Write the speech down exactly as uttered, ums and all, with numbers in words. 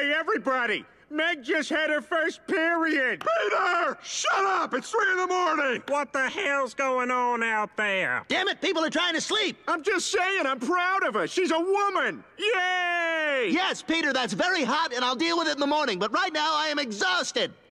Hey, everybody! Meg just had her first period! Peter! Shut up! It's three in the morning! What the hell's going on out there? Damn it, people are trying to sleep! I'm just saying, I'm proud of her. She's a woman! Yay! Yes, Peter, that's very hot, and I'll deal with it in the morning, but right now I am exhausted.